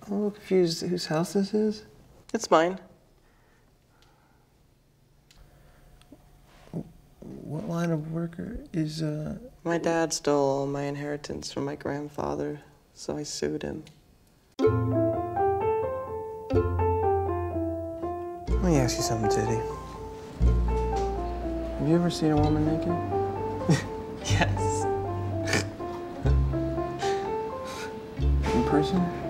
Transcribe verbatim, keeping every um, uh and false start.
I'm a little confused whose house this is. It's mine. What line of worker is, uh... My dad stole all my inheritance from my grandfather, so I sued him. Let me ask you something, Titty. Have you ever seen a woman naked? Yes. In person?